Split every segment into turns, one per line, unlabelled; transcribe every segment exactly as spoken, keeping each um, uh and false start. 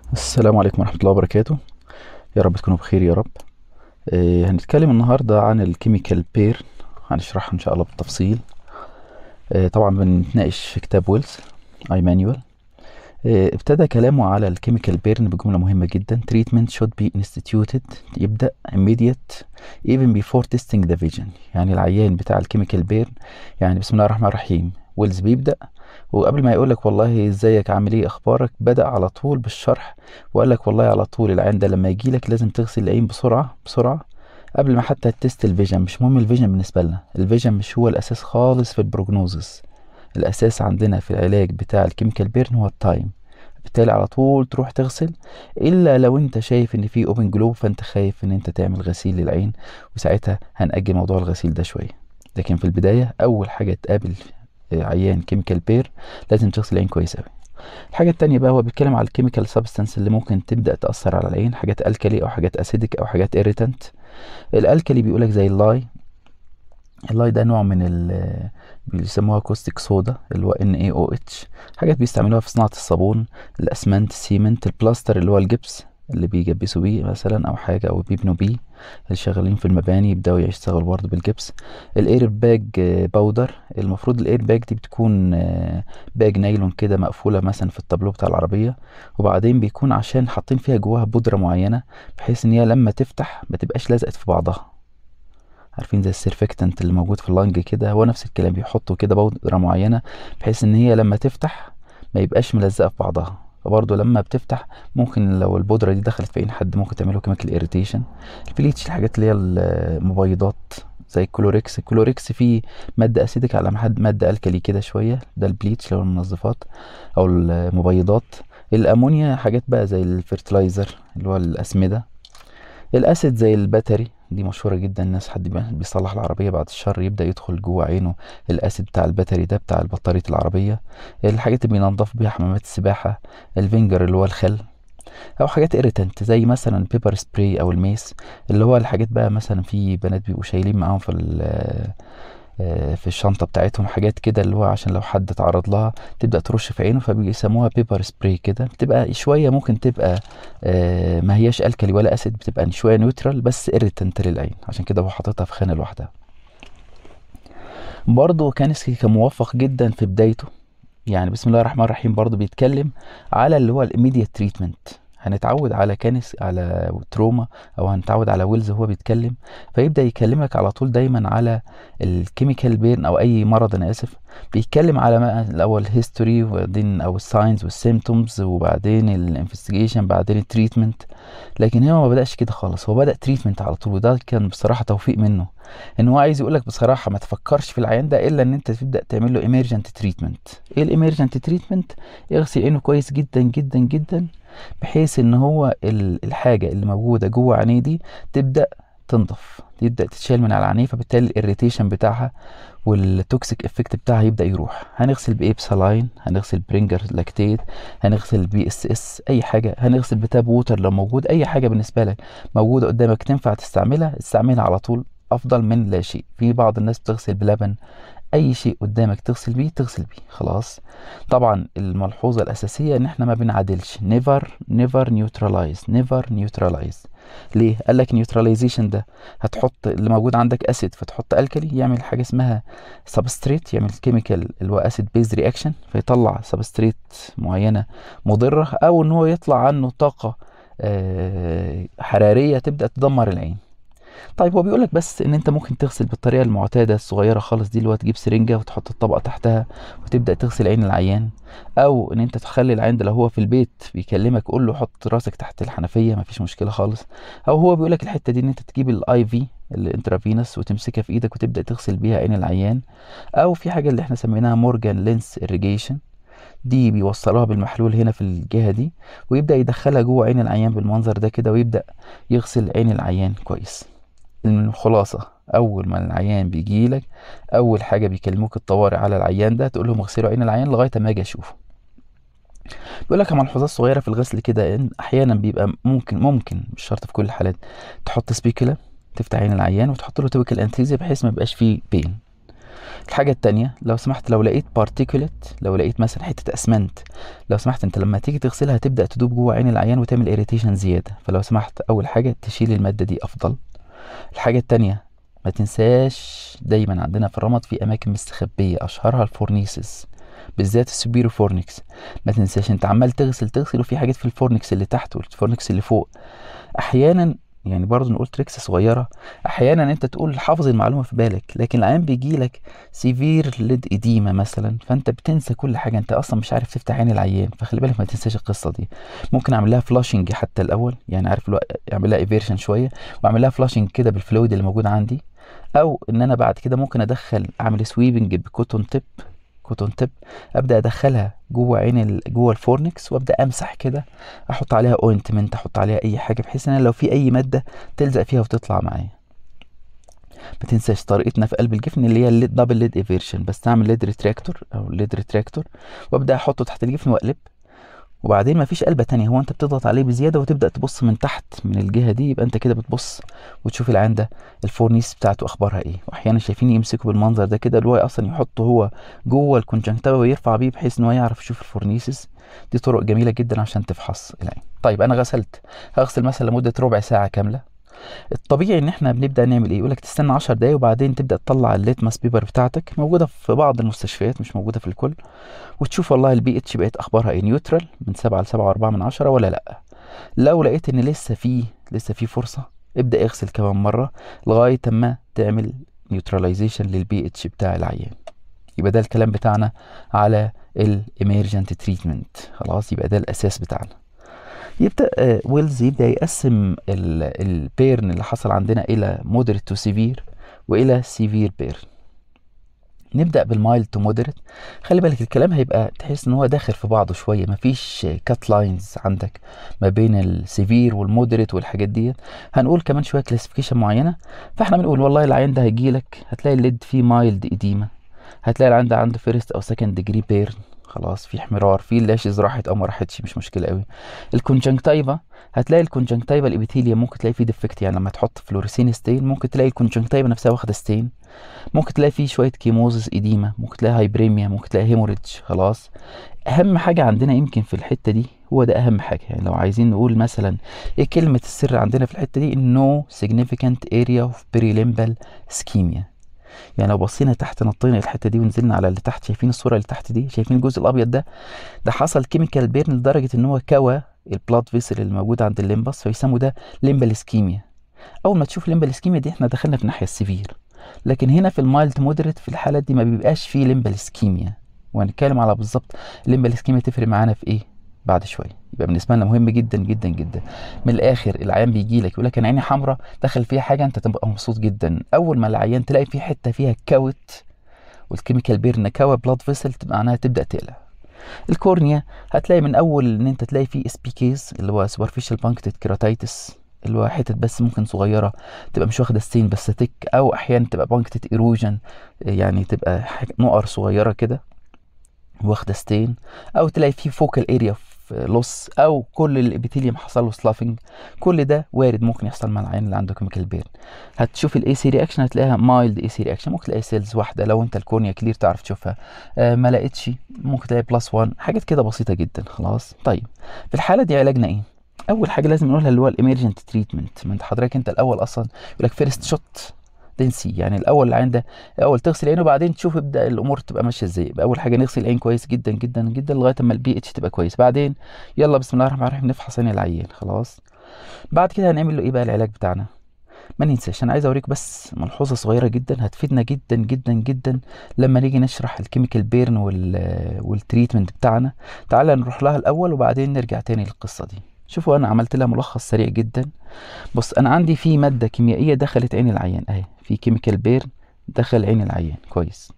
السلام عليكم ورحمة الله وبركاته. يا رب تكونوا بخير يا رب. آه هنتكلم النهاردة عن الكيميكال بير، هنشرحها إن شاء الله بالتفصيل. آه طبعا بنتناقش في كتاب ويلز اي مانيوال. آه ابتدى كلامه على الكيميكال بيرن بجملة مهمة جدا: treatment should be instituted، يبدأ immediate even before testing the vision. يعني العيان بتاع الكيميكال بيرن، يعني بسم الله الرحمن الرحيم، ويلز بيبدأ وقبل ما يقولك والله ازيك عامل ايه اخبارك، بدأ على طول بالشرح وقال لك والله على طول العين ده لما يجيلك لازم تغسل العين بسرعة بسرعة قبل ما حتى تست الفيجن. مش مهم الفيجن بالنسبة لنا، الفيجن مش هو الاساس خالص في البروجنوزس. الاساس عندنا في العلاج بتاع الكيميكال بيرن هو التايم. بالتالي على طول تروح تغسل، الا لو انت شايف ان في اوبن جلوب فانت خايف ان انت تعمل غسيل للعين، وساعتها هنأجل موضوع الغسيل ده شوية. لكن في البداية اول حاجة تقابل عيان كيميكال بير لازم تغسل العين كويس قوي. الحاجة التانية بقى هو بيتكلم على الكيميكال سبستانس اللي ممكن تبدأ تأثر على العين، حاجات الكالي او حاجات اسيدك او حاجات irritant. الالكالي بيقولك زي اللاي. اللاي ده نوع من ال بيسموها كوستيك صودا اللي هو ان اي او اتش، حاجات بيستعملوها في صناعة الصابون، الاسمنت، السيمنت، البلاستر اللي هو الجبس اللي بيجبسوا بيه مثلا او حاجة او بيبنوا بيه، اللي شغالين في المباني يبدأوا يشتغلوا برضه بالجبس. الاير باج باودر، المفروض الاير باج دي بتكون آه، باج نايلون كده مقفولة مثلا في التابلو بتاع العربية، وبعدين بيكون عشان حاطين فيها جواها بودرة معينة بحيث ان هي لما تفتح ما تبقاش لزقت في بعضها. عارفين زي السيرفكتنت اللي موجود في اللنج كده، هو نفس الكلام، بيحطوا كده بودرة معينة بحيث ان هي لما تفتح ما يبقاش ملزقة في بعضها. فبرضه لما بتفتح ممكن لو البودرة دي دخلت في عين حد ممكن تعمله كيميكال اريتيشن. البليتش، الحاجات اللي هي المبيضات زي الكلوريكس. الكلوريكس فيه مادة اسيدك على محد مادة الكلي كده شوية، ده البليتش لو المنظفات او المبيضات. الامونيا حاجات بقى زي الفيرتلايزر اللي هو الاسمدة. الاسيد زي الباتري، دي مشهوره جدا، الناس حد بي- بيصلح العربيه بعد الشر يبدا يدخل جوه عينه الاسيد بتاع الباتري ده بتاع بطاريه العربيه. الحاجات اللي بينضف بيها حمامات السباحه، الفينجر اللي هو الخل، او حاجات irritant زي مثلا بيبر سبراي او الميس، اللي هو الحاجات بقى مثلا في بنات بيبقوا شايلين معاهم في ال- آه، في الشنطة بتاعتهم حاجات كده اللي هو عشان لو حد تعرض لها تبدأ ترش في عينه، فبيسموها بيبر سبراي كده. بتبقى شوية ممكن تبقى آه، ما هياش الكلي ولا اسيد، بتبقى شوية نيوترال بس irritant للعين، عشان كده هو حاططها في خانة لوحدها. برضه كانسكي كان موفق جدا في بدايته، يعني بسم الله الرحمن الرحيم برضو بيتكلم على اللي هو الاميديت تريتمنت. هنتعود على كانس على تروما او هنتعود على ويلز وهو بيتكلم، فيبدأ يكلمك على طول دايما على الكيميكال بيرن او اي مرض، انا اسف. بيتكلم على ما الاول هيستوري وبعدين او الساينز والسيمتومز وبعدين الانفستيجيشن بعدين التريتمنت. لكن هو ما بدأش كده خالص، هو بدأ تريتمنت على طول، وده كان بصراحة توفيق منه. ان هو عايز يقولك بصراحة ما تفكرش في العيان ده الا ان انت تبدأ تعمل له ايمرجنت تريتمنت. ايه الامرجنت تريتمنت؟ اغسل عينه كويس جدا جدا جدا بحيث ان هو ال- الحاجة اللي موجودة جوه عينيه دي تبدأ تنضف، تبدأ تتشال من على العينيه، فبالتالي الاريتيشن بتاعها والتوكسيك افكت بتاعها يبدأ يروح. هنغسل بايه؟ بسلاين، هنغسل برينجر لاكتيت، هنغسل بي اس اس، اي حاجة، هنغسل بتاب ووتر لو موجود. اي حاجة بالنسبة لك موجودة قدامك تنفع تستعملها استعملها على طول، افضل من لا شيء. في بعض الناس بتغسل بلبن، اي شيء قدامك تغسل بيه تغسل بيه خلاص. طبعا الملحوظة الاساسية ان احنا ما بنعادلش، never never neutralize never neutralize. ليه؟ قال لك نيوتراليزيشن ده هتحط اللي موجود عندك اسيد فتحط الكلي يعمل حاجة اسمها سبستريت، يعمل كيميكال اللي هو اسيد بيز رياكشن فيطلع سبستريت معينة مضرة، او ان هو يطلع عنه طاقة آه، حرارية تبدأ تدمر العين. طيب هو بيقولك بس ان انت ممكن تغسل بالطريقه المعتاده الصغيره خالص دي، اللي هو تجيب سرنجه وتحط الطبقه تحتها وتبدا تغسل عين العيان، او ان انت تخلي العيان ده لو هو في البيت بيكلمك قول له حط راسك تحت الحنفيه مفيش مشكله خالص. او هو بيقولك الحته دي ان انت تجيب الاي في الانترافينوس وتمسكها في ايدك وتبدا تغسل بيها عين العيان. او في حاجه اللي احنا سميناها مورجان لينس irrigation، دي بيوصلوها بالمحلول هنا في الجهه دي ويبدا يدخلها جوه عين العيان بالمنظر ده كده ويبدا يغسل عين العيان كويس. الخلاصة أول ما العيان بيجيلك أول حاجة بيكلموك الطوارئ على العيان ده تقول لهم اغسلوا عين العيان لغاية ما أجي أشوفه. بيقول لك ملحوظات صغيرة في الغسل كده، إن أحيانا بيبقى ممكن ممكن مش شرط في كل الحالات تحط سبيكولا تفتح عين العيان وتحط له تويكال انستيزيا بحيث ما يبقاش فيه بين. الحاجة التانية لو سمحت، لو لقيت بارتيكولت، لو لقيت مثلا حتة اسمنت، لو سمحت انت لما تيجي تغسلها هتبدأ تدوب جوه عين العيان وتعمل اريتيشن زيادة، فلو سمحت اول حاجة تشيل المادة دي افضل. الحاجة التانية ما تنساش دايما عندنا في الرمد في اماكن مستخبية اشهرها الفورنيسز، بالذات السوبيرو فورنكس. ما تنساش انت عمال تغسل تغسل وفي حاجات في الفورنكس اللي تحت والفورنكس اللي فوق. احيانا يعني برضه نقول تريكس صغيره، احيانا انت تقول حافظ المعلومه في بالك لكن العيان بيجي لك سيفير ليد اديما مثلا، فانت بتنسى كل حاجه، انت اصلا مش عارف تفتح عين العيان، فخلي بالك ما تنساش القصه دي. ممكن اعمل لها فلاشنج حتى الاول، يعني عارف الو... اعمل لها ايفيرشن شويه واعمل لها فلاشنج كده بالفلويد اللي موجود عندي، او ان انا بعد كده ممكن ادخل اعمل سويبنج بكوتون تيب، كوتون تيب ابدا ادخلها جوه عين ال... جوه الفورنكس وابدا امسح كده، احط عليها اوينتمنت، احط عليها اي حاجه بحيث ان لو في اي ماده تلزق فيها وتطلع معايا. ما تنساش طريقتنا في قلب الجفن اللي هي الليد دبل ليد ايفيرشن، بستعمل ليد ريتراكتور او ليد ريتراكتور وابدا احطه تحت الجفن واقلب، وبعدين مفيش قلبة تانية، هو انت بتضغط عليه بزيادة وتبدأ تبص من تحت من الجهة دي، يبقى انت كده بتبص وتشوف العين ده الفورنيس بتاعته اخبارها ايه. واحيانا شايفين يمسكوا بالمنظر ده كده اللي هو اصلا يحطه هو جوه الكونجنكتيفا ويرفع بيه بحيث ان هو يعرف يشوف الفورنيسز. دي طرق جميلة جدا عشان تفحص العين. طيب انا غسلت، هغسل مثلا لمدة ربع ساعة كاملة. الطبيعي ان احنا بنبدا نعمل ايه، يقولك تستنى عشر دقايق وبعدين تبدا تطلع الليتماس بيبر بتاعتك، موجوده في بعض المستشفيات مش موجوده في الكل، وتشوف والله البي اتش بقت اخبارها ايه، نيوترال من سبعة لسبعة واربعة من عشرة ولا لا. لو لقيت ان لسه فيه لسه فيه فرصه ابدا اغسل كمان مره لغايه ما تعمل نيوتراليزيشن للبي اتش بتاع العيان. يبقى ده الكلام بتاعنا على الاميرجنت تريتمنت، خلاص يبقى ده الاساس بتاعنا. يبدأ آه، ويلز يبدأ يقسم البيرن اللي حصل عندنا إلى مودريت تو سيفير وإلى سيفير بيرن. نبدأ بالمايلد تو مودريت. خلي بالك الكلام هيبقى تحس ان هو داخل في بعضه شوية، مفيش كات لاينز عندك ما بين السيفير والمودريت والحاجات دي. هنقول كمان شوية كلاسيفيكيشن معينة. فاحنا بنقول والله العيان ده هيجيلك هتلاقي الليد فيه مايلد إديمة، هتلاقي العيان ده عنده فيرست او سكند ديجري بيرن، خلاص في احمرار، في اللاشز راحت او ما راحتش مش مشكله قوي. الكونجنكتيفا هتلاقي الكونجنكتيفا الابيثيليوم ممكن تلاقي فيه ديفكت، يعني لما تحط فلوريسين ستين ممكن تلاقي الكونجنكتيفا نفسها واخده ستين، ممكن تلاقي فيه شويه كيموزس اديما، ممكن تلاقي هايبريميا، ممكن تلاقي هيموريدج. خلاص اهم حاجه عندنا يمكن في الحته دي هو ده اهم حاجه، يعني لو عايزين نقول مثلا ايه كلمه السر عندنا في الحته دي، no significant area of perilimbial ischemia. يعني لو بصينا تحت نطينا الحته دي ونزلنا على اللي تحت، شايفين الصوره اللي تحت دي، شايفين الجزء الابيض ده، ده حصل كيميكال بيرن لدرجه ان هو كوى البلاد فيسل اللي موجود عند الليمبس، فيسموا ده ليمبال اسكيميا. اول ما تشوف ليمبال اسكيميا دي احنا دخلنا في الناحيه السيفير، لكن هنا في المايلد مودريت في الحالات دي ما بيبقاش فيه ليمبال اسكيميا، وهنتكلم على بالظبط الليمبال اسكيميا تفرق معانا في ايه بعد شويه. يبقى بالنسبه لنا مهم جدا جدا جدا. من الاخر العيان بيجي لك يقول لك انا عيني حمراء دخل فيها حاجه، انت تبقى مبسوط جدا اول ما العيان تلاقي فيه حته فيها كوت والكيميكال بيرن كوى بلاد فيسل معناها تبدا تقلق. الكورنيا هتلاقي من اول ان انت تلاقي فيه اس بي كيز اللي هو سوبرفيشال بانكتد كيراتايتس، اللي هو حتت بس ممكن صغيره تبقى مش واخده ستين بس تك، او احيانا تبقى بانكتد ايروجن يعني تبقى نقر صغيره كده واخده ستين، او تلاقي فيه فوكال اريا لوس، او كل الابيثيليوم حصل له سلافنج. كل ده وارد ممكن يحصل مع العين اللي عنده كيميكال بيرن. هتشوف الاي سي رياكشن هتلاقيها مايلد اي سي رياكشن، ممكن تلاقي سيلز واحده لو انت الكورنيا كلير تعرف تشوفها، آه ما لقيتش ممكن تلاقي بلس واحد، حاجات كده بسيطه جدا. خلاص طيب في الحاله دي علاجنا ايه؟ اول حاجه لازم نقولها اللي هو الاميرجنت تريتمنت. ما انت حضرتك انت الاول اصلا يقول لك فيرست شوت تنسي، يعني الاول العين ده اول تغسل عينه وبعدين تشوف يبدا الامور تبقى ماشيه ازاي. يبقى اول حاجه نغسل العين كويس جدا جدا جدا لغايه اما البي اتش تبقى كويس، بعدين يلا بسم الله الرحمن الرحيم نفحص عين العيان. خلاص بعد كده هنعمل له ايه بقى العلاج بتاعنا. ما ننساش انا عايز اوريك بس ملحوظه صغيره جدا هتفيدنا جدا جدا جدا لما نيجي نشرح الكيميكال بيرن وال والتريتمنت بتاعنا. تعالى نروح لها الاول وبعدين نرجع تاني للقصه دي. شوفوا انا عملت لها ملخص سريع جدا. بص انا عندي في ماده كيميائيه دخلت عين العيان اهي، في كيميكال بيرن دخل عين العيان كويس.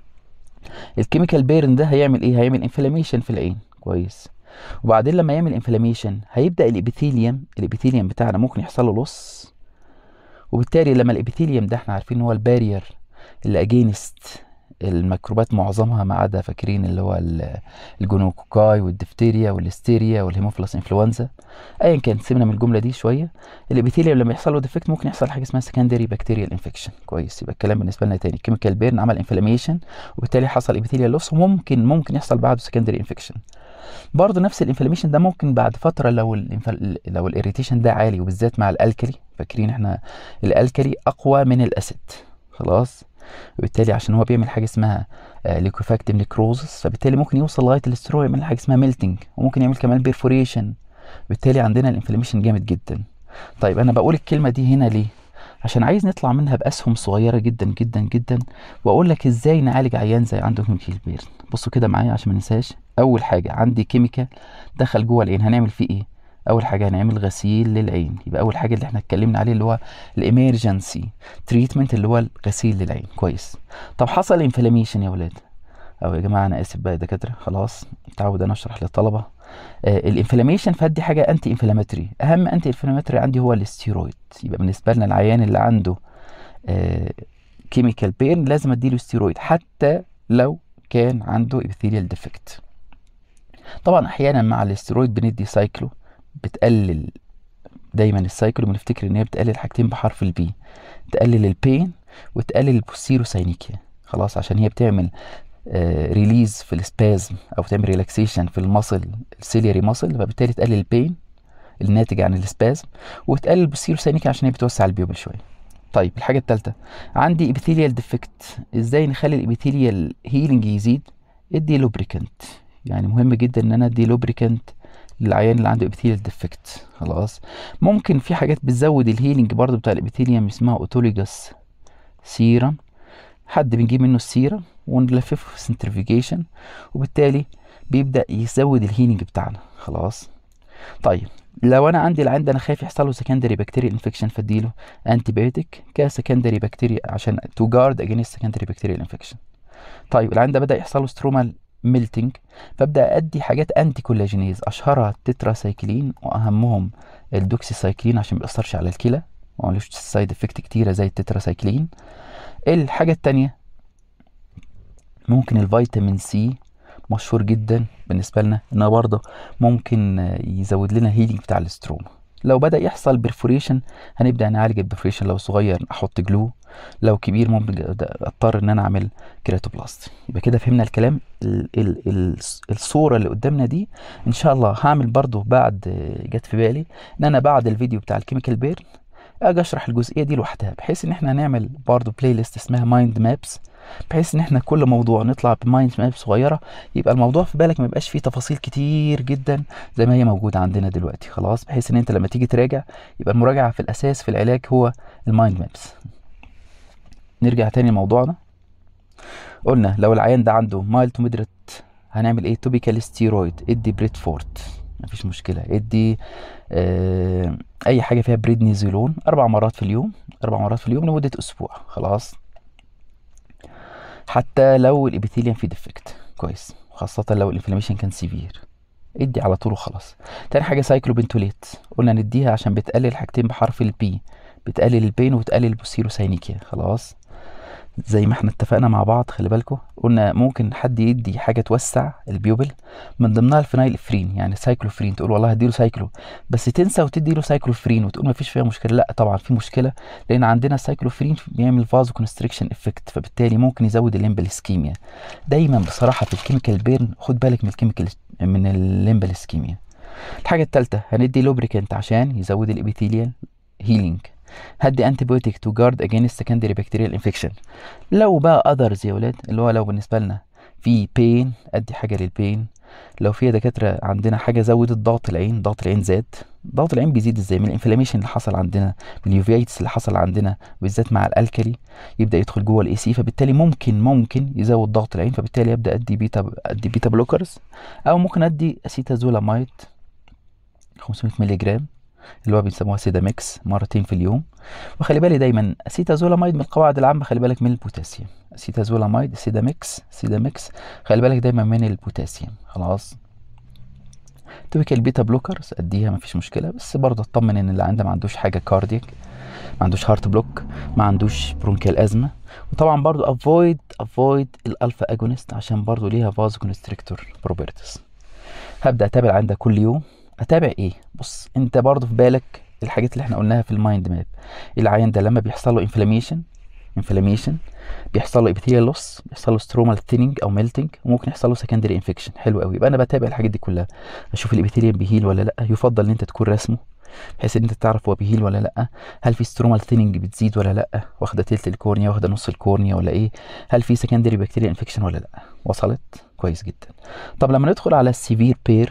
الكيميكال بيرن ده هيعمل ايه؟ هيعمل انفلاميشن في العين كويس، وبعدين لما يعمل انفلاميشن هيبدا الابيثيليوم الابيثيليوم بتاعنا ممكن يحصل له لص، وبالتالي لما الابيثيليوم ده احنا عارفين هو البارير اللي اجينست الميكروبات معظمها ما عدا فاكرين اللي هو ال- الجونوكوكاي والدفتيريا والليستيريا والهيموفيلس انفلونزا. ايا كان سيبنا من الجمله دي شويه. الابيثيليوم لما يحصل له ديفكت ممكن يحصل حاجه اسمها سكندري بكتيريال انفكشن. كويس، يبقى الكلام بالنسبه لنا تاني، كيميكال بيرن عمل انفلاميشن وبالتالي حصل ابيثيليال لوس، وممكن ممكن يحصل بعده سكندري انفكشن. برضه نفس الانفلاميشن ده ممكن بعد فتره لو الانفل... لو الاريتيشن ده عالي، وبالذات مع الالكلي. فاكرين احنا الالكلي اقوى من الاسيد، خلاص. وبالتالي عشان هو بيعمل حاجه اسمها ليكوفاكتيف نيكروزس، فبالتالي ممكن يوصل لغايه الاسترو، يعمل حاجه اسمها ميلتنج، وممكن يعمل كمان بيرفوريشن. بالتالي عندنا الانفلاميشن جامد جدا. طيب انا بقول الكلمه دي هنا ليه؟ عشان عايز نطلع منها باسهم صغيره جدا جدا جدا، واقول لك ازاي نعالج عيان زي عنده كيميكال بيرن. بصوا كده معايا عشان ما ننساش. اول حاجه عندي كيميكال دخل جوه العين، هنعمل فيه ايه؟ اول حاجه هنعمل غسيل للعين. يبقى اول حاجه اللي احنا اتكلمنا عليه اللي هو الاميرجنسي تريتمنت، اللي هو الغسيل للعين. كويس. طب حصل انفلاميشن يا ولاد، او يا جماعه انا اسف بقى يا دكاتره، خلاص متعود انا اشرح للطلبه. آه الانفلاميشن، فدي حاجه انتي انفلاماتوري. اهم انتي انفلاماتوري عندي هو الاستيرويد. يبقى بالنسبه لنا العيان اللي عنده آه كيميكال بيرن لازم اديله ستيرويد حتى لو كان عنده ابيثيليال ديفكت. طبعا احيانا مع الاستيرويد بندي سايكلو، بتقلل دايما السايكلو بنفتكر ان هي بتقلل حاجتين بحرف البي، تقلل البين وتقلل البوستيروساينيكيا، خلاص، عشان هي بتعمل آه ريليز في السبازم او تعمل ريلاكسيشن في المصل السيلياري مصل، فبالتالي تقلل البين الناتج عن السبازم، وتقلل البوستيروساينيكيا عشان هي بتوسع البيوبل شويه. طيب الحاجه الثالثه عندي ابيثيليال ديفكت، ازاي نخلي الابيثيليال هيلينج يزيد؟ ادي لوبريكانت. يعني مهم جدا ان انا ادي لوبريكانت للعيان اللي عنده ابيثيليال ديفكت، خلاص. ممكن في حاجات بتزود الهيلينج برضو بتاع الابيثيليوم اسمها اوتوليجاس سيرم، حد بنجيب منه السيرم ونلففه في سنترفيجيشن، وبالتالي بيبدا يزود الهيلينج بتاعنا، خلاص. طيب لو انا عندي العيان ده انا خايف يحصل له سكندري بكتيريا انفكشن، فاديله انتي بايوتيك كسكندري بكتيريا عشان تو جارد اجينست سكندري بكتيريا انفكشن. طيب العيان ده بدا يحصل له سترومال ميلتنج، فابدا ادي حاجات انتي كولاجينيز، اشهرها التتراسايكلين واهمهم الدوكسيسايكلين عشان ما بيأثرش على الكلى ومالوش سايد افكت كتيره زي التتراسايكلين. الحاجه التانيه ممكن الفيتامين سي، مشهور جدا بالنسبه لنا انه برضه ممكن يزود لنا هيلينج بتاع الاستروما. لو بدا يحصل برفوريشن هنبدا نعالج البرفوريشن، لو صغير احط جلو، لو كبير ممكن اضطر ان انا اعمل كيراتوبلاست. يبقى كده فهمنا الكلام. ال ال ال الصوره اللي قدامنا دي ان شاء الله هعمل برضه بعد، جت في بالي ان انا بعد الفيديو بتاع الكيميكال بيرن اجي اشرح الجزئيه دي لوحدها، بحيث ان احنا هنعمل برضه بلاي ليست اسمها مايند مابس، بحيث ان احنا كل موضوع نطلع بمايند ماب صغيره، يبقى الموضوع في بالك ما يبقاش فيه تفاصيل كتير جدا زي ما هي موجوده عندنا دلوقتي، خلاص. بحيث ان انت لما تيجي تراجع يبقى المراجعه في الاساس في العلاج هو المايند مابس. نرجع تاني لموضوعنا. قلنا لو العيان ده عنده مايل تو ميدريت هنعمل ايه؟ توبيكال ستيرويد، ادي بريدفورد مفيش مشكله، ادي آه اي حاجه فيها بريدنيزولون اربع مرات في اليوم، اربع مرات في اليوم لمده اسبوع، خلاص. حتى لو الابيثيليوم فيه ديفكت، كويس، خاصه لو الانفلاميشن كان سيفير ادي على طول وخلاص. تاني حاجه سايكلوبنتوليت، قلنا نديها عشان بتقلل حاجتين بحرف البي، بتقلل البين وتقلل البوستيروساينيكيا، خلاص. زي ما احنا اتفقنا مع بعض، خلي بالكم قلنا ممكن حد يدي حاجه توسع البيوبل، من ضمنها الفينايل افرين، يعني سايكلوفرين، تقول والله هديله سايكلو، بس تنسى وتدي له سايكلوفرين وتقول ما فيش فيها مشكله. لا طبعا في مشكله، لان عندنا السايكلوفرين بيعمل فازو كونستريكشن افكت، فبالتالي ممكن يزود الليمبال اسكيميا. دايما بصراحه في الكيميكال بيرن خد بالك من الكيميكال من الليمبال اسكيميا. الحاجه الثالثه هندي لوبريكانت عشان يزود الابيثيليال هيلينج، هدي انتي بايوتيك تو جارد اجينست سكندري بكتيريال انفكشن. لو بقى اذرز يا ولاد، اللي هو لو بالنسبه لنا في بين ادي حاجه للبين. لو في دكاتره عندنا حاجه زودت ضغط العين، ضغط العين زاد، ضغط العين بيزيد ازاي؟ من الانفلاميشن اللي حصل عندنا، من اليوفيتس اللي حصل عندنا بالذات مع الالكلي، يبدا يدخل جوه الاي سي، فبالتالي ممكن ممكن يزود ضغط العين، فبالتالي ابدا ادي بيتا ادي بيتا بلوكرز، او ممكن ادي اسيتازولامايد خمسمية مللي جرام اللي هو بيسموها سيداميكس مرتين في اليوم. وخلي بالي دايما اسيتازولامايد من القواعد العامه، خلي بالك من البوتاسيوم، اسيتازولامايد سيداميكس سيداميكس خلي بالك دايما من البوتاسيوم، خلاص. توبيكال بيتا بلوكرز اديها مفيش مشكله، بس برضه اطمن ان اللي عنده ما عندوش حاجه كاردياك، ما عندوش هارت بلوك، ما عندوش برونكيال ازمه، وطبعا برضو افويد افويد الالفا اجونست عشان برضو ليها فازو كونستريكتور بروبرتيز. هبدا اتابع العيان ده كل يوم. اتابع ايه؟ بص انت برضو في بالك الحاجات اللي احنا قلناها في المايند ماب. العيان ده لما بيحصل له انفلاميشن انفلاميشن بيحصل له ابيثيليال لوس، بيحصل له سترومال ثيننج او ميلتنج، وممكن يحصل له سكندري انفكشن. حلو قوي، يبقى انا بتابع الحاجات دي كلها، اشوف الابيثيليال بيهيل ولا لا. يفضل ان انت تكون راسمه بحيث ان انت تعرف هو بيهيل ولا لا. هل في سترومال ثيننج بتزيد ولا لا، واخده تلت الكورنيا، واخده نص الكورنيا ولا ايه. هل في سكندري بكتيريا انفكشن ولا لا. وصلت كويس جدا. طب لما ندخل على السيفير بير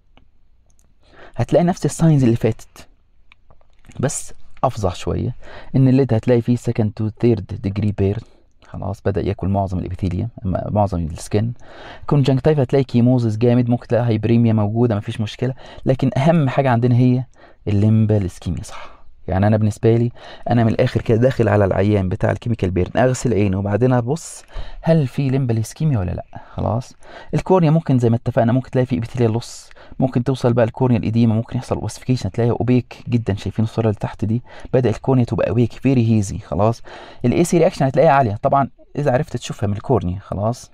هتلاقي نفس الساينز اللي فاتت بس افظع شويه. ان الليد هتلاقي فيه سكند تو ثيرد ديجري بير، خلاص بدا ياكل معظم الابيثيليوم، معظم السكن. كونجنكتيف هتلاقي كيموزس جامد، ممكن تلاقي هايبريميا موجوده مفيش مشكله. لكن اهم حاجه عندنا هي الليمبال اسكيميا، صح؟ يعني انا بالنسبه لي انا من الاخر كده داخل على العيان بتاع الكيميكال بيرن، اغسل عينه وبعدين ابص هل في ليمبال اسكيميا ولا لا. خلاص. الكورنيا ممكن زي ما اتفقنا ممكن تلاقي في ابيثيليال لوس، ممكن توصل بقى الكورنيا الاديمه، ممكن يحصل اوسفيكيشن تلاقيها اوبيك جدا. شايفين الصوره اللي تحت دي؟ بدا الكورنيا تبقى اوبيك فيري هيزي. خلاص. الاي سي رياكشن هتلاقيها عاليه طبعا اذا عرفت تشوفها من الكورنيا. خلاص.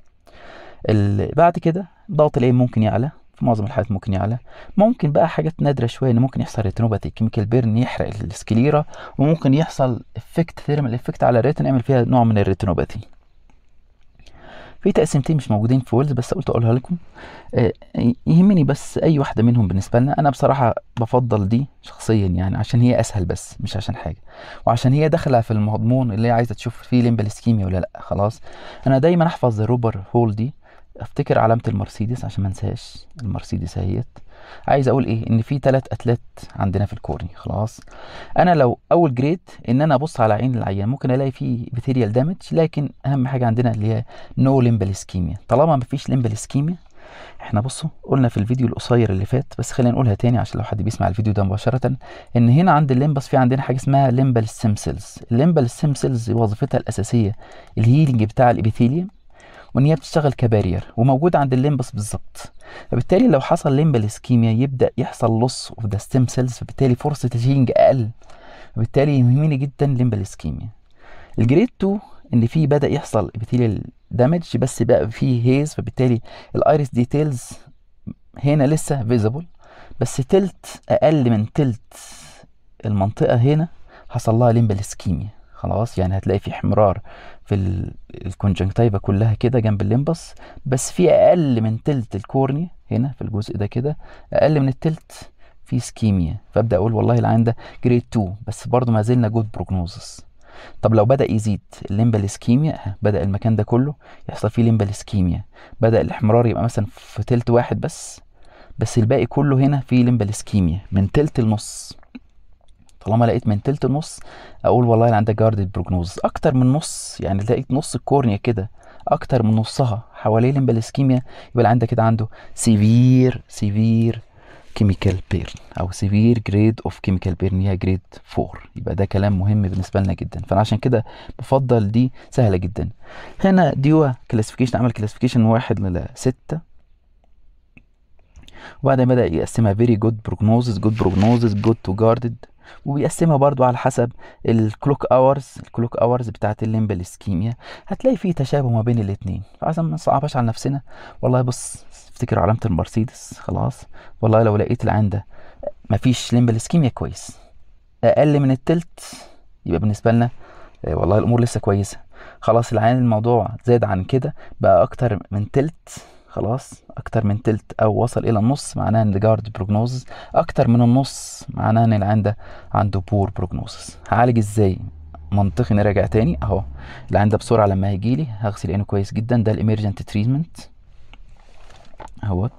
بعد كده ضغط العين ممكن يعلى، في معظم الحالات ممكن يعلى. ممكن بقى حاجات نادره شويه ان ممكن يحصل ريتينوباثي كيميكال بيرن يحرق السكليرا، وممكن يحصل افكت ثيرمال افكت على الريتن يعمل فيها نوع من الريتينوباثي. في تقسيمتين مش موجودين في ويلز بس قلت اقولها لكم. آه يهمني بس اي واحده منهم بالنسبه لنا. انا بصراحه بفضل دي شخصيا يعني عشان هي اسهل بس مش عشان حاجه، وعشان هي داخله في المضمون اللي هي عايزه تشوف فيه ليمبال اسكيميا ولا لا. خلاص. انا دايما احفظ الروبر هول دي، افتكر علامه المرسيدس عشان ما انساهاش. المرسيدس اهيت. عايز اقول ايه؟ ان في ثلاث اتلات عندنا في الكورني. خلاص. انا لو اول جريد ان انا ابص على عين العيان ممكن الاقي فيه ابيثيليال دامج، لكن اهم حاجه عندنا اللي هي نو ليمبال اسكيميا. طالما ما فيش ليمبال اسكيميا، احنا بصوا قلنا في الفيديو القصير اللي فات بس خلينا نقولها تاني عشان لو حد بيسمع الفيديو ده مباشره، ان هنا عند الليمبس في عندنا حاجه اسمها ليمبال ستيم سيلز. الليمبال ستيم سيلز وظيفتها الاساسيه الهيلينج بتاع الابيثيليوم، وان هي بتشتغل كبارير وموجوده عند الليمبس بالظبط. فبالتالي لو حصل ليمبال اسكيميا يبدا يحصل لوس اوف ذا ستيم سيلز، فبالتالي فرصه الهيلينج اقل. فبالتالي يهمني جدا ليمبال اسكيميا. الجريد اتنين ان في بدا يحصل ابيثيليال دامج بس بقى فيه هيز، فبالتالي الايريس ديتيلز هنا لسه فيزيبل بس تلت اقل من تلت المنطقه هنا حصل لها ليمبال اسكيميا. خلاص. يعني هتلاقي في احمرار في الكونجنكتيفا كلها كده جنب الليمبس، بس في اقل من تلت الكورنيا هنا في الجزء ده كده اقل من التلت في سكيميا. فابدا اقول والله العين ده جريد اتنين بس برضه ما زلنا جود بروجنوزس. طب لو بدا يزيد الليمبال اسكيميا، بدا المكان ده كله يحصل فيه ليمبال اسكيميا، بدا الاحمرار يبقى مثلا في تلت واحد بس بس الباقي كله هنا فيه ليمبال اسكيميا من تلت لنص. طالما لقيت من تلت نص اقول والله اللي عندك جاردد بروجنوز. اكتر من نص يعني لقيت نص الكورنيا كده اكتر من نصها حواليه ليمبال اسكيميا، يبقى اللي عندك كده عنده سيفير سيفير كيميكال بيرن او سيفير جريد اوف كيميكال بيرن، هي جريد اربعة. يبقى ده كلام مهم بالنسبه لنا جدا، فانا عشان كده بفضل دي سهله جدا. هنا ديوا كلاسيفيكيشن عمل كلاسيفيكيشن واحد لستة، وبعدين بدا يقسمها فيري جود بروجنوزس، جود بروجنوزس، جود تو جاردد، وبيقسمها برضو على حسب الكلوك اورز. الكلوك اورز بتاعت الليمبال اسكيميا هتلاقي فيه تشابه ما بين الاثنين، فعشان ما نصعبهاش على نفسنا والله بص افتكر علامه المرسيدس. خلاص. والله لو لقيت العين ده مفيش ليمبال اسكيميا كويس، اقل من التلت يبقى بالنسبه لنا والله الامور لسه كويسه. خلاص. العين الموضوع زاد عن كده بقى اكتر من تلت، خلاص اكتر من تلت او وصل الى النص معناه ان جارد بروجنوزس، اكتر من النص معناه ان العين ده عنده بور بروجنوزس. هعالج ازاي؟ منطقي نراجع تاني اهو. العين ده بسرعه لما هيجي لي هغسل عينه كويس جدا، ده الاميرجنت تريتمنت اهوت.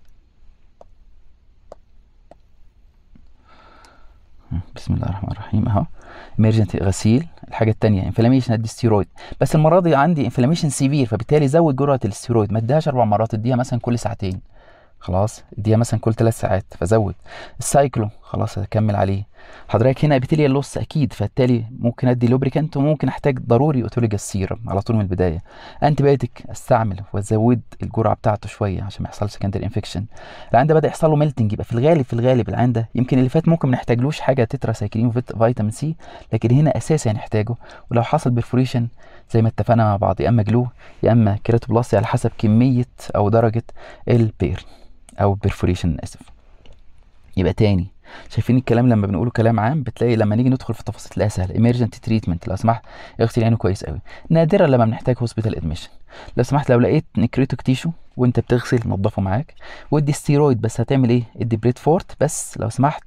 بسم الله الرحمن الرحيم اهو اميرجنت غسيل. الحاجه الثانيه انفلاميشن ادي ستيرويد، بس المره دي عندي انفلاميشن سيفير فبالتالي زود جرعه الستيرويد، ما اديهاش اربع مرات اديها مثلا كل ساعتين. خلاص. اديها مثلا كل ثلاث ساعات فزود السايكلو. خلاص هكمل عليه. حضرتك هنا ابيثيليال لوس اكيد، فبالتالي ممكن ادي لوبريكانت وممكن احتاج ضروري اوتوليجاس سيرم على طول من البدايه. انتي بايوتيك استعمل وازود الجرعه بتاعته شويه عشان ما يحصلش سكندري انفكشن. العيان ده بدا يحصل له ميلتنج، يبقى في الغالب في الغالب العيان ده يمكن اللي فات ممكن ما نحتاجلوش حاجه تترا سايكلين وفيتامين سي، لكن هنا اساسي هنحتاجه. ولو حصل برفوريشن زي ما اتفقنا مع بعض، يا اما جلو يا اما كيراتوبلاستي على حسب كميه او درجه البير او برفوريشن اسف. يبقى تاني شايفين الكلام لما بنقوله كلام عام، بتلاقي لما نيجي ندخل في التفاصيل تلاقيها سهله. ايمرجنت تريتمنت لو سمحت اغسل عينه كويس قوي، نادرا لما بنحتاج هوسبيتال ادميشن. لو سمحت لو لقيت نكريتوك تيشو وانت بتغسل نضفه معاك، وادي ستيرويد بس هتعمل ايه؟ ادي بريد فورت بس لو سمحت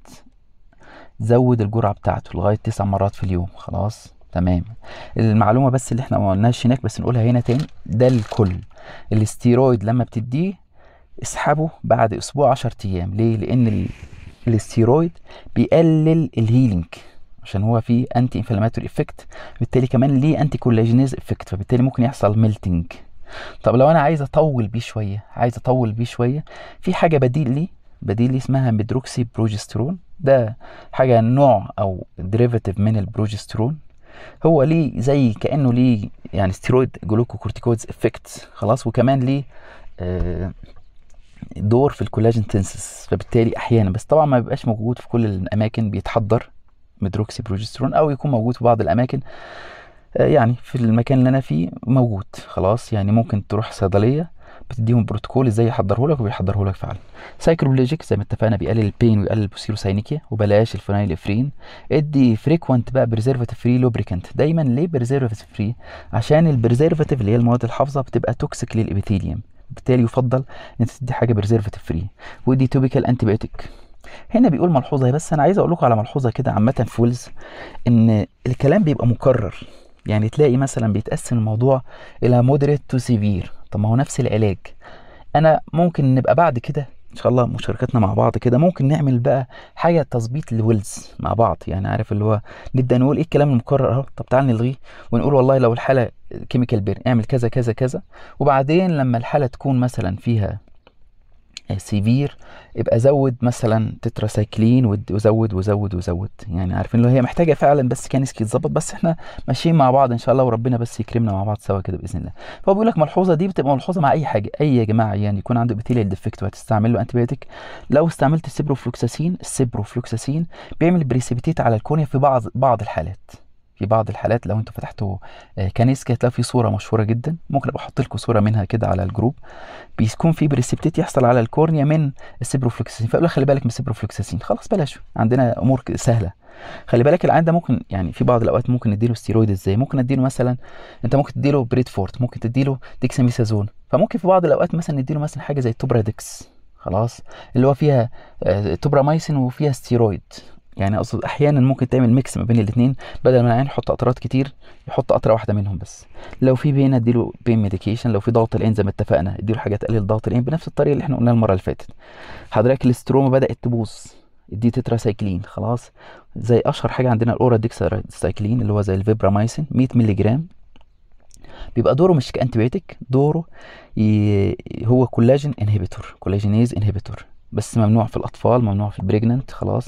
زود الجرعه بتاعته لغايه تسع مرات في اليوم. خلاص تمام. المعلومه بس اللي احنا ما قلناش هناك بس نقولها هنا تاني، ده الكل. الاستيرويد لما بتديه اسحبه بعد اسبوع عشر ايام. ليه؟ لان ال... الاستيرويد بيقلل الهيلينج عشان هو فيه انتي انفلاماتوري افكت، بالتالي كمان ليه انتي كولاجينيز افكت، فبالتالي ممكن يحصل ميلتنج. طب لو انا عايز اطول بيه شويه، عايز اطول بيه شويه في حاجه بديل ليه، بديل ليه اسمها ميدروكسي بروجسترون. ده حاجه نوع او ديريفاتيف من البروجسترون، هو ليه زي كانه ليه يعني ستيرويد جلوكوكورتيكويدز افكت. خلاص وكمان ليه آه دور في الكولاجين تنسس، فبالتالي احيانا بس طبعا ما بيبقاش موجود في كل الاماكن بيتحضر ميدروكسي بروجسترون، او يكون موجود في بعض الاماكن. آه يعني في المكان اللي انا فيه موجود. خلاص يعني ممكن تروح صيدليه بتديهم بروتوكول ازاي يحضره لك وبيحضره لك فعلا. سايكروبليجيك زي ما اتفقنا بيقلل البين ويقلل البوسيروساينيكيا، وبلاش الفينايل افرين. ادي فريكوانت بقى بريزرفاتيف فري لوبريكانت. دايما ليه بريزرفاتيف فري؟ عشان البريزرفاتيف اللي هي المواد الحافظه بتبقى توكسيك للابيثيليوم، بالتالي يفضل ان انت تدي حاجه بريزرفاتيف فري. ودي توبيكال انتي بايوتيك. هنا بيقول ملحوظه، بس انا عايز اقول لكم على ملحوظه كده عامه في ويلز، ان الكلام بيبقى مكرر. يعني تلاقي مثلا بيتقسم الموضوع الى مودريت تو سيفير. طب ما هو نفس العلاج. انا ممكن نبقى بعد كده ان شاء الله مشاركتنا مع بعض كده ممكن نعمل بقى حاجه تظبيط للويلز مع بعض، يعني عارف اللي هو نبدا نقول ايه الكلام المكرر اهو، طب تعال نلغيه ونقول والله لو الحاله كيميكال بير اعمل كذا كذا كذا، وبعدين لما الحاله تكون مثلا فيها سيفير يبقى زود مثلا تتراسايكلين وزود وزود وزود. يعني عارفين اللي هي محتاجه فعلا بس كان يسكي يتظبط، بس احنا ماشيين مع بعض ان شاء الله وربنا بس يكرمنا مع بعض سوا كده باذن الله. فهو بيقول لك ملحوظه دي بتبقى ملحوظه مع اي حاجه. اي يا جماعه يعني يكون عنده ابيثيليال ديفكت وهتستعمل له انتي بايوتيك، لو استعملت السيبروفلوكساسين، السيبروفلوكساسين بيعمل بريسيبيتيت على الكورنيا في بعض بعض الحالات. في بعض الحالات لو انتوا فتحتوا كانيسكا هتلاقوا في صوره مشهوره جدا، ممكن ابقى احط لكم صوره منها كده على الجروب، بيكون في بريسبتيت يحصل على الكورنيا من السيبروفلوكساسين، فاقول لك خلي بالك من السيبروفلوكساسين، خلاص بلاش، عندنا امور سهله. خلي بالك العيان ده ممكن يعني في بعض الاوقات ممكن نديله ستيرويد. ازاي ممكن نديله؟ مثلا انت ممكن تديله بريدفورت، ممكن تديله ديكساميثازون، فممكن في بعض الاوقات مثلا نديله مثلا حاجه زي التوبرادكس، خلاص اللي هو فيها توبرامايسين وفيها ستيرويد. يعني اقصد احيانا ممكن تعمل ميكس ما بين الاثنين، بدل ما العيان يحط قطرات كتير يحط قطره واحده منهم بس. لو في بين اديله بين ميديكيشن، لو في ضغط العين زي ما اتفقنا اديله حاجه تقلل ضغط العين بنفس الطريقه اللي احنا قلناها المره اللي فاتت. حضرتك الاستروما بدات تبوظ، ادي تتراسايكلين. خلاص زي اشهر حاجه عندنا الاورا ديكسايكلين اللي هو زي الفيبرامايسين مية مللي جرام، بيبقى دوره مش كانتيبيوتيك، دوره ي... هو كولاجين انهبيتور، كولاجينيز انهبيتور، بس ممنوع في الاطفال، ممنوع في البريجننت. خلاص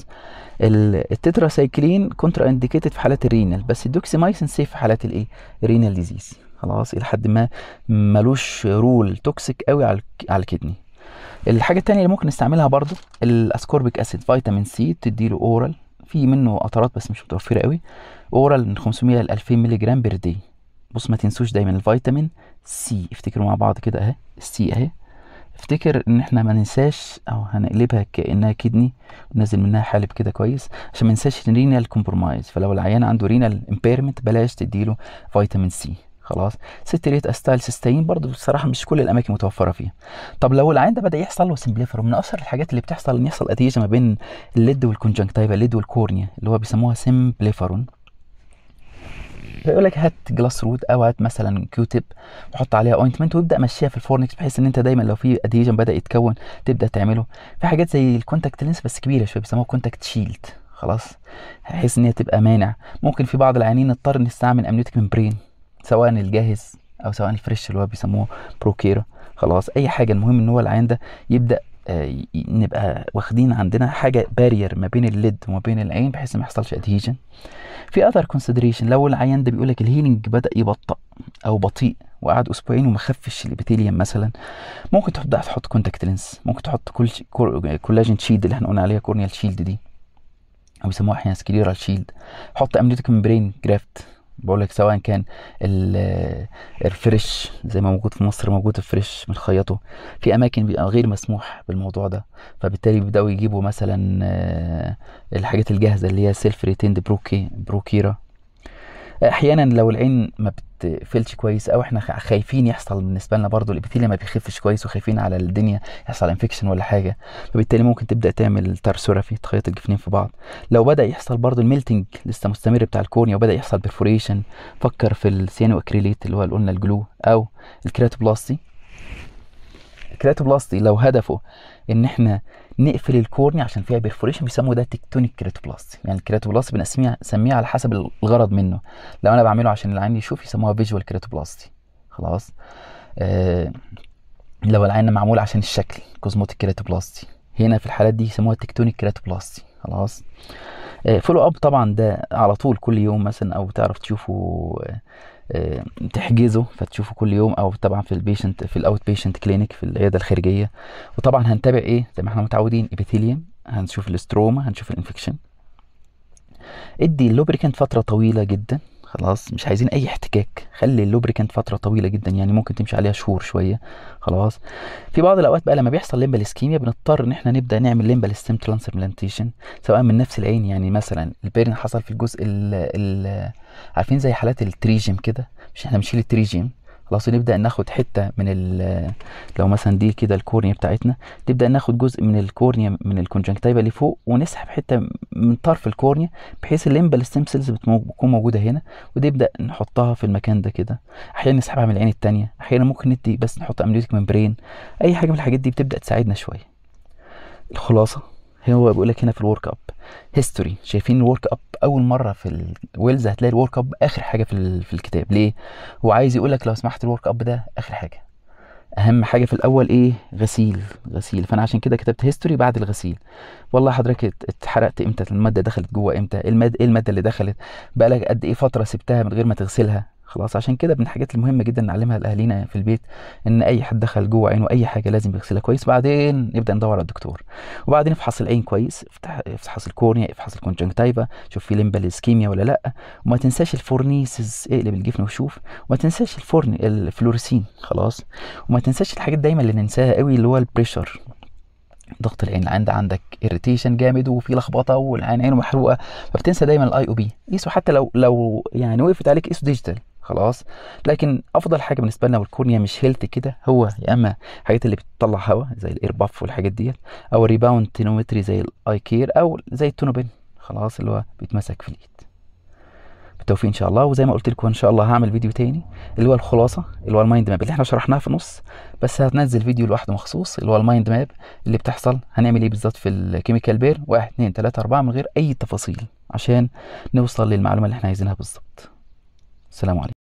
التتراسايكلين كونترا انديكيتد في حالات الرينال، بس الدوكسيمايسين سيف في حالات الايه رينال ديزيز. خلاص الى حد ما ملوش رول توكسيك قوي على على الكدني. الحاجه الثانيه اللي ممكن نستعملها برضو الاسكوربيك اسيد، فيتامين سي تديله اورال، في منه قطرات بس مش متوفره قوي، اورال من خمسمية ل ألفين مللي جرام بير داي. بص ما تنسوش دايما الفيتامين سي، افتكروا مع بعض كده اهي السي اهي، افتكر ان احنا ما ننساش او هنقلبها كانها كدني وننزل منها حالب كده كويس عشان ما ننساش رينال كومبرومايز. فلو العيان عنده رينال امبيرمنت بلاش تديله فيتامين سي. خلاص ستريت استايل سيستين برضو بصراحه مش كل الاماكن متوفره فيها. طب لو العيان ده بدا يحصل له سمبليفر، من اشهر الحاجات اللي بتحصل ان يحصل اديجه ما بين الليد والكونجنكتيفا، الليد والكورنيا، اللي هو بيسموها سمبليفرون. فيقول لك هات جلاس رود او هات مثلا كيوتيب وحط عليها اوينتمنت وابدا مشيها في الفورنكس، بحيث ان انت دايما لو في ادهيجن بدا يتكون تبدا تعمله. في حاجات زي الكونتاكت لينس بس كبيره شويه بيسموها كونتاكت شيلد، خلاص بحيث ان هي تبقى مانع. ممكن في بعض العيانين نضطر نستعمل امنيوتيك ممبرين، سواء الجاهز او سواء الفريش اللي هو بيسموه بروكيرا. خلاص اي حاجه، المهم ان هو العيان ده يبدا آه، ي- نبقى واخدين عندنا حاجه بارير ما بين الليد وما بين العين بحيث ما يحصلش ادهيجن. في اذر كونسيدريشن، لو العيان ده بيقول لك الهيلينج بدا يبطأ او بطيء وقعد اسبوعين وما خفش الابيثيليوم مثلا، ممكن تبدا تحط كونتاكت لينس، ممكن تحط كل كولاجين شيلد اللي احنا قلنا عليها كورنيال شيلد دي، او بيسموها احيانا سكليرال شيلد. حط امنيوتيك ممبرين جرافت، بقول لك سواء كان ال- الفريش زي ما موجود في مصر، موجود الفريش بنخيطه. في اماكن بيبقى غير مسموح بالموضوع ده، فبالتالي بيبداوا يجيبوا مثلا آه، الحاجات الجاهزه اللي هي سيلف ريتيند بروكي بروكيرا. احيانا لو العين ما بتقفلش كويس او احنا خ- خايفين يحصل بالنسبه لنا برضو الابيثيليوم ما بيخفش كويس وخايفين على الدنيا يحصل انفكشن ولا حاجه، فبالتالي ممكن تبدا تعمل ترسورافي، تخيط الجفنين في بعض. لو بدا يحصل برضو الميلتنج لسه مستمر بتاع الكورنيا وبدا يحصل بيرفوريشن، فكر في السيانو اكريليت اللي هو اللي قلنا الجلو، او الكراتوبلاستي. الكراتوبلاستي لو هدفه ان احنا نقفل الكورنيا عشان فيها بيرفوريشن بيسموه ده تكتونيك كراتوبلاستي. يعني الكراتوبلاستي بنسميها نسميها على حسب الغرض منه. لو انا بعمله عشان العين يشوف يسموها فيجوال كراتوبلاستي. خلاص. آه لو العين معمول عشان الشكل كوزموتيك كراتوبلاستي. هنا في الحالات دي يسموها تكتونيك كراتوبلاستي. خلاص. آه فولو اب طبعا ده على طول كل يوم مثلا، او تعرف تشوفه آه، آه، تحجزه فتشوفه كل يوم، او طبعا في البيشنت في الاوت بيشنت كلينيك في العياده الخارجيه. وطبعا هنتابع ايه زي ما احنا متعودين، ابيثيليوم، هنشوف الاستروما، هنشوف الانفكشن. ادي اللوبريكانت فتره طويله جدا. خلاص، مش عايزين اي احتكاك، خلي اللوبريكانت فتره طويله جدا، يعني ممكن تمشي عليها شهور شويه. خلاص. في بعض الاوقات بقى لما بيحصل ليمبال اسكيميا بنضطر ان احنا نبدا نعمل ليمبال ستيم ترانسبلانتيشن، سواء من نفس العين، يعني مثلا البيرن حصل في الجزء ال ال عارفين زي حالات التريجيم كده، مش احنا بنشيل التريجيم خلاص ونبدا ناخد حته من ال لو مثلا دي كده الكورنيا بتاعتنا، نبدا ناخد جزء من الكورنيا من الكونجنكتيفا اللي فوق ونسحب حته من طرف الكورنيا بحيث الليمبال ستيم سيلز بتكون موجوده هنا، ونبدا نحطها في المكان ده كده. احيانا نسحبها من العين التانية، احيانا ممكن ندي بس نحط امنيوتيك ممبرين. اي حاجه من الحاجات دي بتبدا تساعدنا شويه. الخلاصه هو بيقول لك هنا في الورك اب هيستوري، شايفين الورك اب اول مره في الويلز هتلاقي الورك اب اخر حاجه في ال- في الكتاب. ليه؟ هو عايز يقول لك لو سمحت الورك اب ده اخر حاجه، اهم حاجه في الاول ايه؟ غسيل. غسيل، فانا عشان كده كتبت هيستوري بعد الغسيل. والله حضرتك ات- اتحرقت امتى؟ الماده دخلت جوه امتى؟ إيه الماده ايه الماده اللي دخلت؟ بقالك قد ايه فتره سبتها من غير ما تغسلها؟ خلاص. عشان كده من الحاجات المهمه جدا نعلمها لاهالينا في البيت ان اي حد دخل جوه عينه اي حاجه لازم يغسلها كويس، بعدين نبدا ندور على الدكتور. وبعدين افحص العين كويس، افتح افحص الكورنيا، افحص الكونجنكتيفا، شوف في ليمبال اسكيميا ولا لا. وما تنساش الفورنيسز، اقلب الجفن وشوف. وما تنساش الفورن الفلوريسين. خلاص. وما تنساش الحاجات دايما اللي ننساها قوي اللي هو البريشر، ضغط العين. العين ده عندك اريتيشن جامد وفي لخبطه والعين عينه محروقه، فبتنسى دايما الاي او بي. قيسه حتى لو لو يعني وقفت عليك قيسه ديجيتال. خلاص. لكن افضل حاجه بالنسبه لنا والكورنيا مش هيلث كده هو يا اما الحاجات اللي بتطلع هواء زي الاير باف والحاجات ديت، او الريباوند تينومتري زي الاي كير، او زي التونوبين خلاص اللي هو بيتمسك في الايد. بالتوفيق ان شاء الله. وزي ما قلت لكم ان شاء الله هعمل فيديو تاني اللي هو الخلاصه اللي هو المايند ماب اللي احنا شرحناه في النص، بس هتنزل فيديو لوحده مخصوص اللي هو المايند ماب اللي بتحصل هنعمل ايه بالظبط في الكيميكال بير واحد اتنين تلاته اربعه من غير اي تفاصيل عشان نوصل للمعلومه اللي احنا عايزينها بالظبط. السلام عليكم.